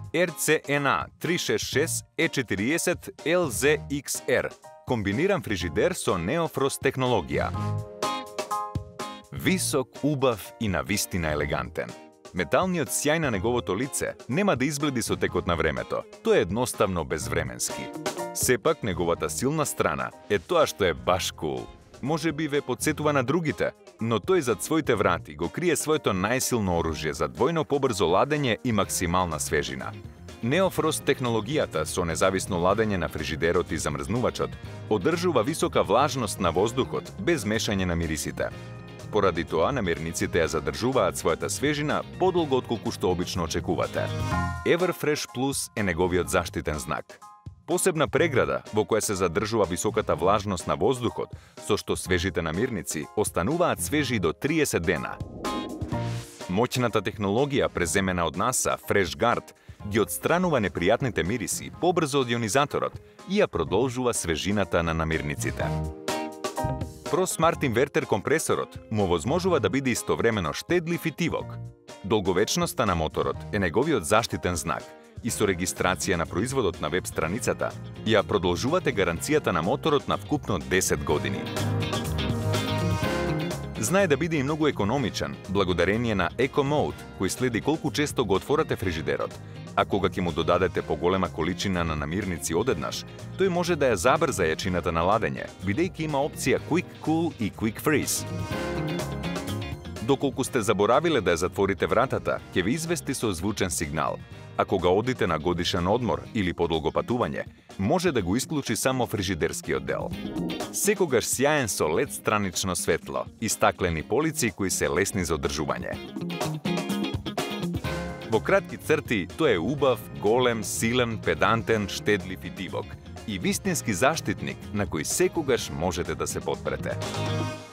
RCNA 366 E40 LZXR, комбиниран фрижидер со Neofrost технологија. Висок, убав и навистина елегантен. Металниот сјај на неговото лице нема да избледи со текот на времето. Тој е едноставно безвременски. Сепак, неговата силна страна е тоа што е баш кул. Може би ве подсетува на другите, но тој зад своите врати го крие своето најсилно оружје за двојно побрзо ладење и максимална свежина. Neofrost технологијата со независно ладење на фрижидерот и замрзнувачот одржува висока влажност на воздухот без мешање на мирисите. Поради тоа, намирниците ја задржуваат својата свежина подолго отколку што обично очекувате. Everfresh Plus е неговиот заштитен знак. Посебна преграда во која се задржува високата влажност на воздухот, со што свежите намирници остануваат свежи до 30 дена. Моќната технологија преземена од НАСА, FreshGuard, ги отстранува непријатните мириси побрзо од ионизаторот и ја продолжува свежината на намирниците. ProSmart Inverter компресорот му овозможува да биде истовремено штедлив и тивок. Долговечноста на моторот е неговиот заштитен знак и со регистрација на производот на веб страницата ја продолжувате гаранцијата на моторот на вкупно 10 години. Знае да биде и многу економичен, благодарение на Eco Mode, кој следи колку често го отворате фрижидерот, а кога ќе му додадете поголема количина на намирници одеднаш, тој може да ја забрза јачината на ладење, бидејќи има опција Quick Cool и Quick Freeze. Доколку сте заборавиле да ја затворите вратата, ќе ви извести со звучен сигнал, а кога одите на годишен одмор или подолго патување, може да го исклучи само фрижидерскиот дел. Секогаш сјаен со LED странично светло и стаклени полици кои се лесни за одржување. Во кратки црти, тој е убав, голем, силен, педантен, штедлив и тивок и вистински заштитник на кој секогаш можете да се подпрете.